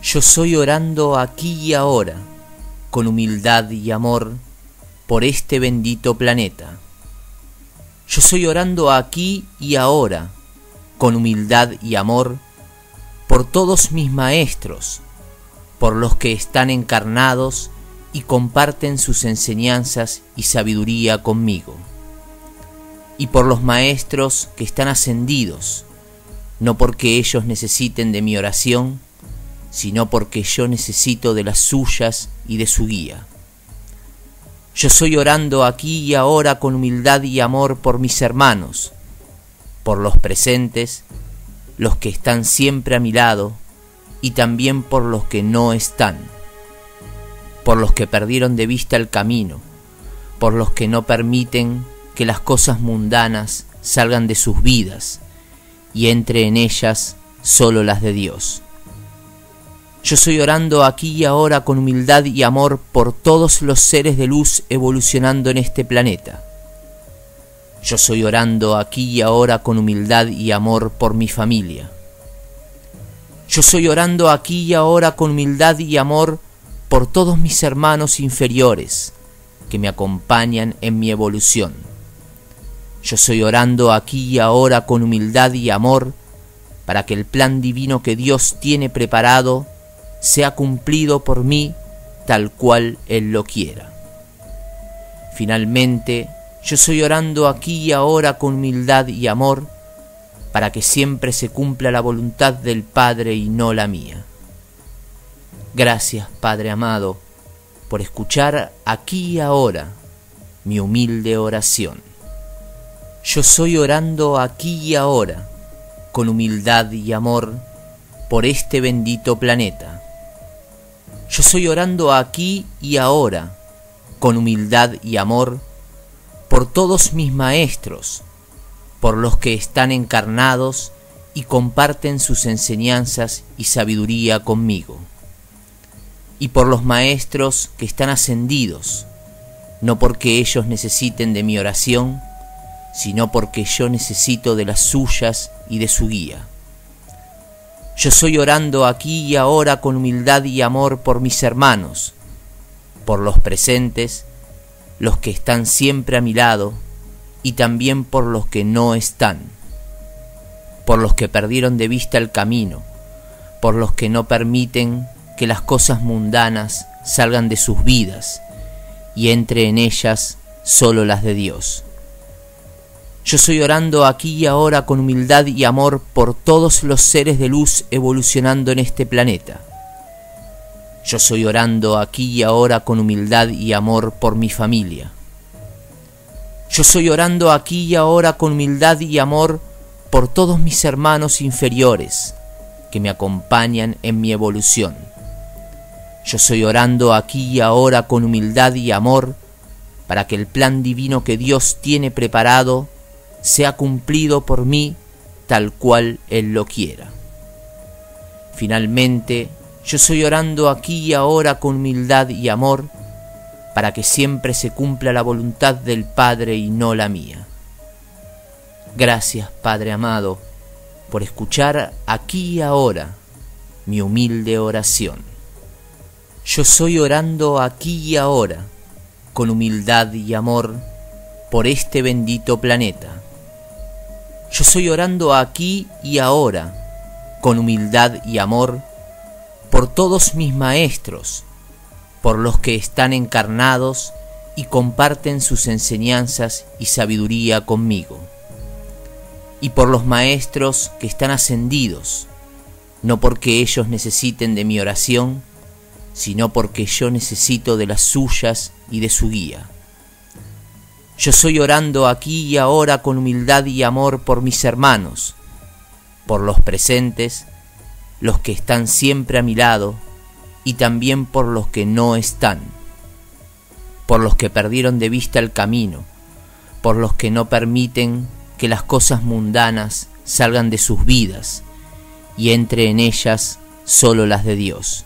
Yo soy orando aquí y ahora, con humildad y amor, por este bendito planeta. Yo soy orando aquí y ahora, con humildad y amor, por todos mis maestros, por los que están encarnados y comparten sus enseñanzas y sabiduría conmigo, y por los maestros que están ascendidos, no porque ellos necesiten de mi oración, sino porque yo necesito de las suyas y de su guía. Yo soy orando aquí y ahora con humildad y amor por mis hermanos, por los presentes, los que están siempre a mi lado, y también por los que no están, por los que perdieron de vista el camino, por los que no permiten que las cosas mundanas salgan de sus vidas y entre en ellas solo las de Dios. Yo estoy orando aquí y ahora con humildad y amor por todos los seres de luz evolucionando en este planeta. Yo estoy orando aquí y ahora con humildad y amor por mi familia. Yo estoy orando aquí y ahora con humildad y amor por todos mis hermanos inferiores que me acompañan en mi evolución. Yo estoy orando aquí y ahora con humildad y amor para que el plan divino que Dios tiene preparado sea cumplido por mí tal cual Él lo quiera. Finalmente, yo estoy orando aquí y ahora con humildad y amor para que siempre se cumpla la voluntad del Padre y no la mía. Gracias, Padre amado, por escuchar aquí y ahora mi humilde oración. Yo estoy orando aquí y ahora con humildad y amor por este bendito planeta. Yo estoy orando aquí y ahora, con humildad y amor, por todos mis maestros, por los que están encarnados y comparten sus enseñanzas y sabiduría conmigo, y por los maestros que están ascendidos, no porque ellos necesiten de mi oración, sino porque yo necesito de las suyas y de su guía. Yo estoy orando aquí y ahora con humildad y amor por mis hermanos, por los presentes, los que están siempre a mi lado, y también por los que no están, por los que perdieron de vista el camino, por los que no permiten que las cosas mundanas salgan de sus vidas y entre en ellas solo las de Dios. Yo estoy orando aquí y ahora con humildad y amor por todos los seres de luz evolucionando en este planeta. Yo estoy orando aquí y ahora con humildad y amor por mi familia. Yo estoy orando aquí y ahora con humildad y amor por todos mis hermanos inferiores que me acompañan en mi evolución. Yo estoy orando aquí y ahora con humildad y amor para que el plan divino que Dios tiene preparado sea cumplido por mí tal cual Él lo quiera. Finalmente, yo estoy orando aquí y ahora con humildad y amor para que siempre se cumpla la voluntad del Padre y no la mía. Gracias, Padre amado, por escuchar aquí y ahora mi humilde oración. Yo estoy orando aquí y ahora con humildad y amor por este bendito planeta. Yo estoy orando aquí y ahora con humildad y amor por todos mis maestros, por los que están encarnados y comparten sus enseñanzas y sabiduría conmigo, y por los maestros que están ascendidos, no porque ellos necesiten de mi oración, sino porque yo necesito de las suyas y de su guía. Yo estoy orando aquí y ahora con humildad y amor por mis hermanos, por los presentes, los que están siempre a mi lado, y también por los que no están, por los que perdieron de vista el camino, por los que no permiten que las cosas mundanas salgan de sus vidas y entre en ellas solo las de Dios.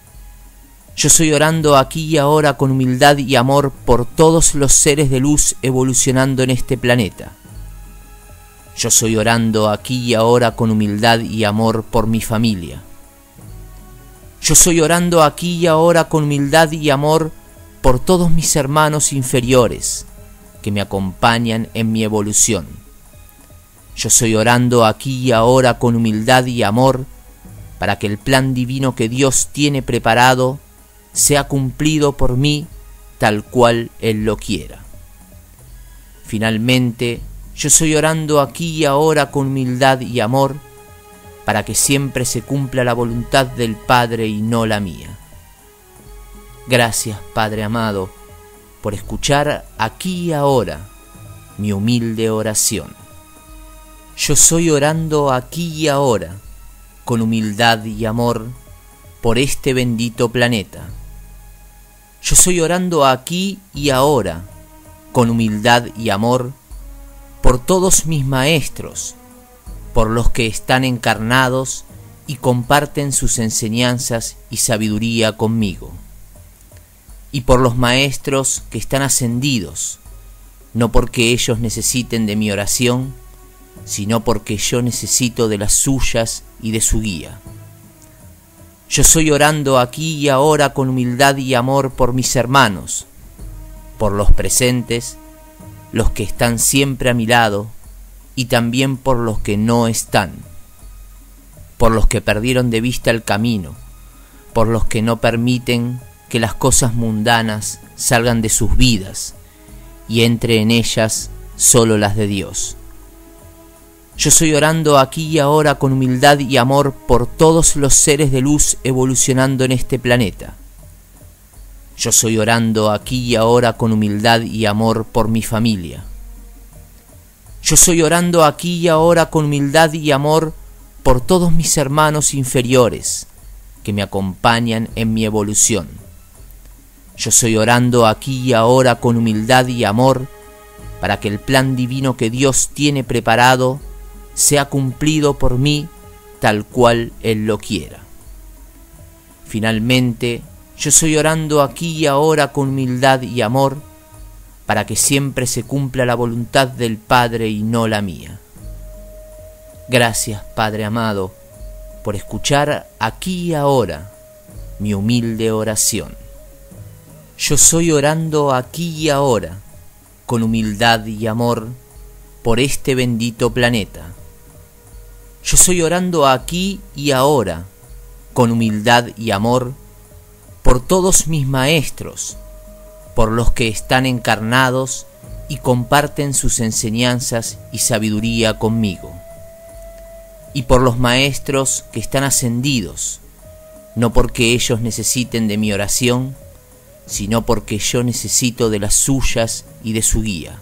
Yo estoy orando aquí y ahora con humildad y amor por todos los seres de luz evolucionando en este planeta. Yo estoy orando aquí y ahora con humildad y amor por mi familia. Yo estoy orando aquí y ahora con humildad y amor por todos mis hermanos inferiores que me acompañan en mi evolución. Yo estoy orando aquí y ahora con humildad y amor para que el plan divino que Dios tiene preparado sea cumplido por mí tal cual Él lo quiera. Finalmente, yo estoy orando aquí y ahora con humildad y amor para que siempre se cumpla la voluntad del Padre y no la mía. Gracias, Padre amado, por escuchar aquí y ahora mi humilde oración. Yo estoy orando aquí y ahora con humildad y amor por este bendito planeta. Yo estoy orando aquí y ahora con humildad y amor por todos mis maestros, por los que están encarnados y comparten sus enseñanzas y sabiduría conmigo, y por los maestros que están ascendidos, no porque ellos necesiten de mi oración, sino porque yo necesito de las suyas y de su guía. Yo estoy orando aquí y ahora con humildad y amor por mis hermanos, por los presentes, los que están siempre a mi lado, y también por los que no están, por los que perdieron de vista el camino, por los que no permiten que las cosas mundanas salgan de sus vidas y entre en ellas solo las de Dios. Yo estoy orando aquí y ahora con humildad y amor por todos los seres de luz evolucionando en este planeta. Yo estoy orando aquí y ahora con humildad y amor por mi familia. Yo estoy orando aquí y ahora con humildad y amor por todos mis hermanos inferiores que me acompañan en mi evolución. Yo estoy orando aquí y ahora con humildad y amor para que el plan divino que Dios tiene preparado sea cumplido por mí tal cual Él lo quiera. Finalmente, yo estoy orando aquí y ahora con humildad y amor para que siempre se cumpla la voluntad del Padre y no la mía. Gracias, Padre amado, por escuchar aquí y ahora mi humilde oración. Yo estoy orando aquí y ahora con humildad y amor por este bendito planeta. Yo estoy orando aquí y ahora con humildad y amor por todos mis maestros, por los que están encarnados y comparten sus enseñanzas y sabiduría conmigo, y por los maestros que están ascendidos, no porque ellos necesiten de mi oración, sino porque yo necesito de las suyas y de su guía.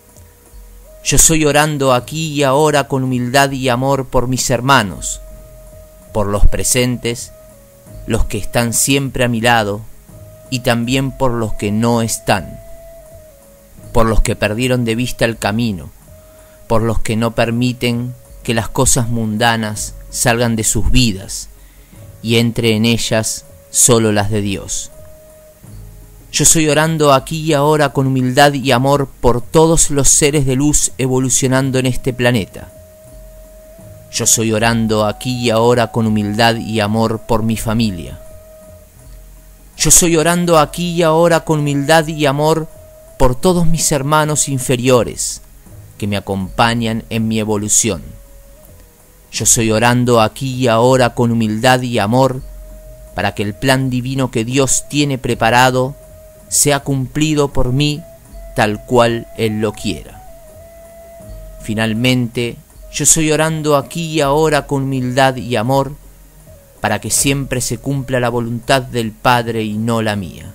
Yo estoy orando aquí y ahora con humildad y amor por mis hermanos, por los presentes, los que están siempre a mi lado, y también por los que no están, por los que perdieron de vista el camino, por los que no permiten que las cosas mundanas salgan de sus vidas y entre en ellas solo las de Dios. Yo estoy orando aquí y ahora con humildad y amor por todos los seres de luz evolucionando en este planeta. Yo estoy orando aquí y ahora con humildad y amor por mi familia. Yo estoy orando aquí y ahora con humildad y amor por todos mis hermanos inferiores que me acompañan en mi evolución. Yo estoy orando aquí y ahora con humildad y amor para que el plan divino que Dios tiene preparado sea cumplido por mí tal cual Él lo quiera. Finalmente, yo estoy orando aquí y ahora con humildad y amor para que siempre se cumpla la voluntad del Padre y no la mía.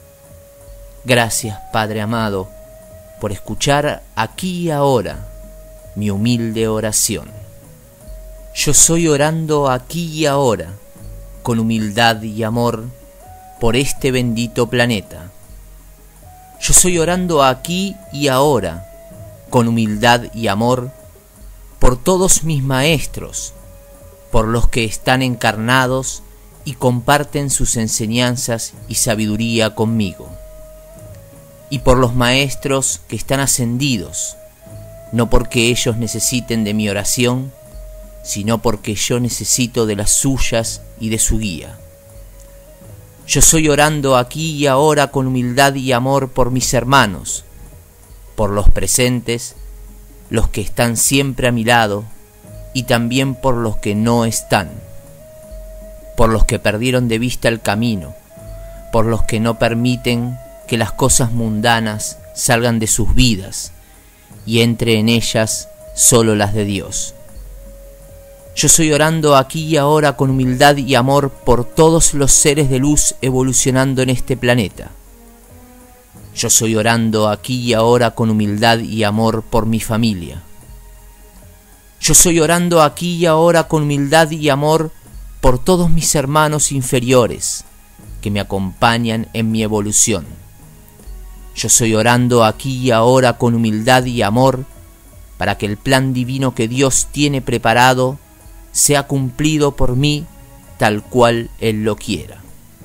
Gracias, Padre amado, por escuchar aquí y ahora mi humilde oración. Yo estoy orando aquí y ahora con humildad y amor por este bendito planeta. Yo estoy orando aquí y ahora con humildad y amor por todos mis maestros, por los que están encarnados y comparten sus enseñanzas y sabiduría conmigo, y por los maestros que están ascendidos, no porque ellos necesiten de mi oración, sino porque yo necesito de las suyas y de su guía. Yo estoy orando aquí y ahora con humildad y amor por mis hermanos, por los presentes, los que están siempre a mi lado, y también por los que no están, por los que perdieron de vista el camino, por los que no permiten que las cosas mundanas salgan de sus vidas y entre en ellas solo las de Dios. Yo estoy orando aquí y ahora con humildad y amor por todos los seres de luz evolucionando en este planeta. Yo estoy orando aquí y ahora con humildad y amor por mi familia. Yo estoy orando aquí y ahora con humildad y amor por todos mis hermanos inferiores que me acompañan en mi evolución. Yo estoy orando aquí y ahora con humildad y amor para que el plan divino que Dios tiene preparado sea cumplido por mí tal cual Él lo quiera.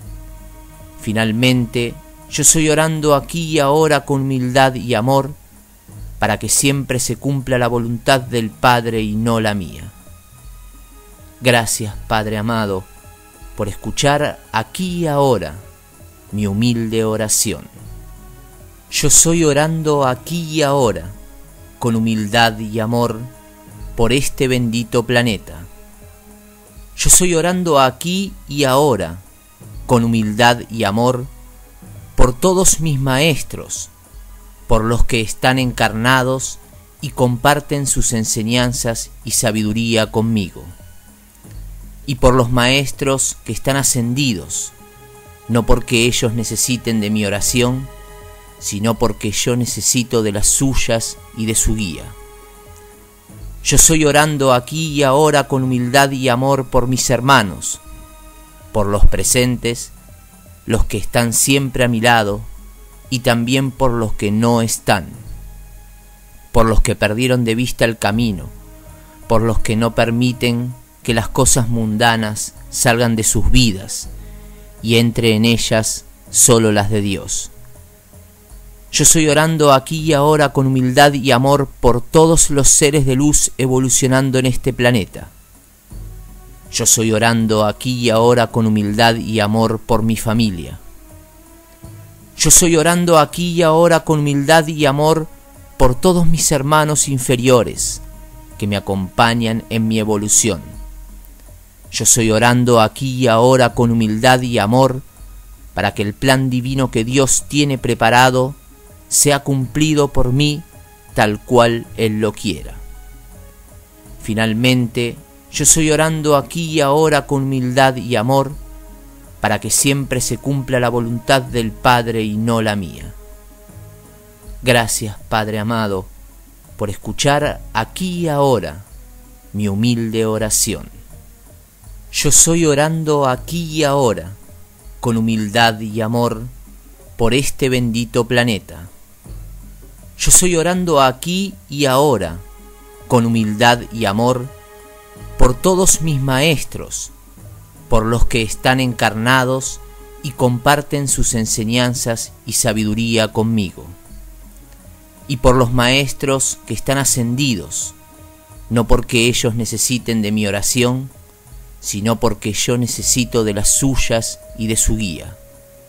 Finalmente, yo estoy orando aquí y ahora con humildad y amor para que siempre se cumpla la voluntad del Padre y no la mía. Gracias, Padre amado, por escuchar aquí y ahora mi humilde oración. Yo estoy orando aquí y ahora con humildad y amor por este bendito planeta. Yo estoy orando aquí y ahora con humildad y amor por todos mis maestros, por los que están encarnados y comparten sus enseñanzas y sabiduría conmigo, y por los maestros que están ascendidos, no porque ellos necesiten de mi oración, sino porque yo necesito de las suyas y de su guía. Yo estoy orando aquí y ahora con humildad y amor por mis hermanos, por los presentes, los que están siempre a mi lado, y también por los que no están, por los que perdieron de vista el camino, por los que no permiten que las cosas mundanas salgan de sus vidas y entre en ellas solo las de Dios. Yo estoy orando aquí y ahora con humildad y amor por todos los seres de luz evolucionando en este planeta. Yo estoy orando aquí y ahora con humildad y amor por mi familia. Yo estoy orando aquí y ahora con humildad y amor por todos mis hermanos inferiores que me acompañan en mi evolución. Yo estoy orando aquí y ahora con humildad y amor para que el plan divino que Dios tiene preparado sea cumplido por mí tal cual Él lo quiera. Finalmente, yo estoy orando aquí y ahora con humildad y amor para que siempre se cumpla la voluntad del Padre y no la mía. Gracias, Padre amado, por escuchar aquí y ahora mi humilde oración. Yo estoy orando aquí y ahora con humildad y amor por este bendito planeta. Yo estoy orando aquí y ahora con humildad y amor por todos mis maestros, por los que están encarnados y comparten sus enseñanzas y sabiduría conmigo, y por los maestros que están ascendidos, no porque ellos necesiten de mi oración, sino porque yo necesito de las suyas y de su guía.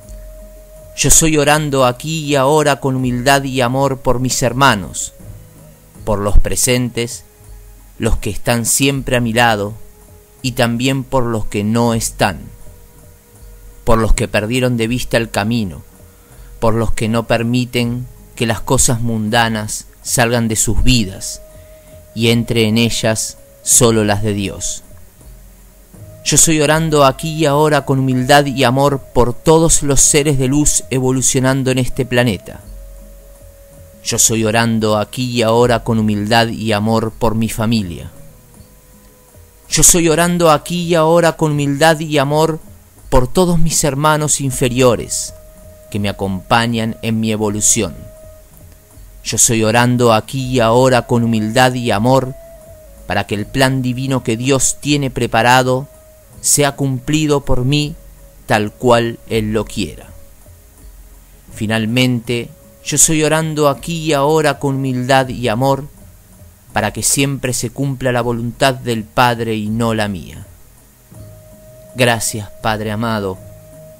Yo estoy orando aquí y ahora con humildad y amor por mis hermanos, por los presentes, los que están siempre a mi lado, y también por los que no están, por los que perdieron de vista el camino, por los que no permiten que las cosas mundanas salgan de sus vidas y entre en ellas solo las de Dios. Yo estoy orando aquí y ahora con humildad y amor por todos los seres de luz evolucionando en este planeta. Yo estoy orando aquí y ahora con humildad y amor por mi familia. Yo estoy orando aquí y ahora con humildad y amor por todos mis hermanos inferiores que me acompañan en mi evolución. Yo estoy orando aquí y ahora con humildad y amor para que el plan divino que Dios tiene preparado sea cumplido por mí tal cual Él lo quiera. Finalmente, yo estoy orando aquí y ahora con humildad y amor para que siempre se cumpla la voluntad del Padre y no la mía. Gracias, Padre amado,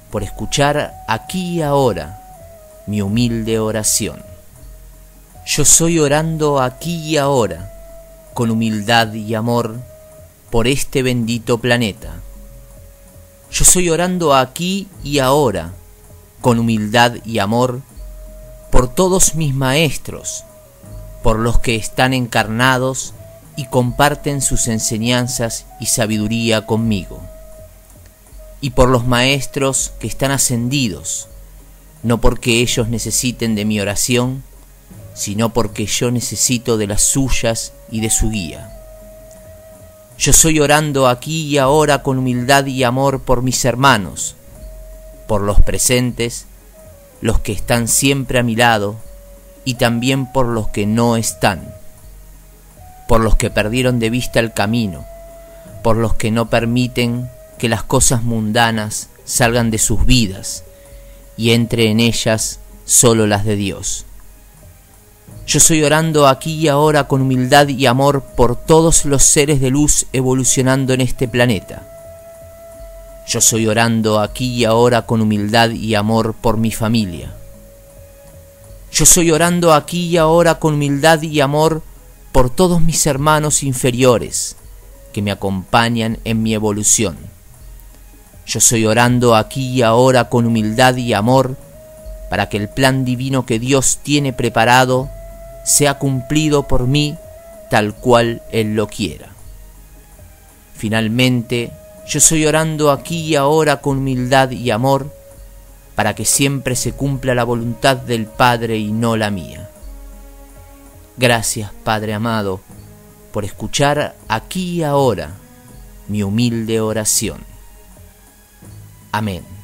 por escuchar aquí y ahora mi humilde oración. Yo soy orando aquí y ahora, con humildad y amor, por este bendito planeta. Yo soy orando aquí y ahora, con humildad y amor, por todos mis maestros, por los que están encarnados y comparten sus enseñanzas y sabiduría conmigo, y por los maestros que están ascendidos, no porque ellos necesiten de mi oración, sino porque yo necesito de las suyas y de su guía. Yo soy orando aquí y ahora con humildad y amor por mis hermanos, por los presentes, los que están siempre a mi lado, y también por los que no están, por los que perdieron de vista el camino, por los que no permiten que las cosas mundanas salgan de sus vidas y entre en ellas solo las de Dios. Yo estoy orando aquí y ahora con humildad y amor por todos los seres de luz evolucionando en este planeta. Yo estoy orando aquí y ahora con humildad y amor por mi familia. Yo estoy orando aquí y ahora con humildad y amor por todos mis hermanos inferiores que me acompañan en mi evolución. Yo estoy orando aquí y ahora con humildad y amor para que el plan divino que Dios tiene preparado sea cumplido por mí tal cual Él lo quiera. Finalmente, yo estoy orando aquí y ahora con humildad y amor para que siempre se cumpla la voluntad del Padre y no la mía. Gracias, Padre amado, por escuchar aquí y ahora mi humilde oración. Amén.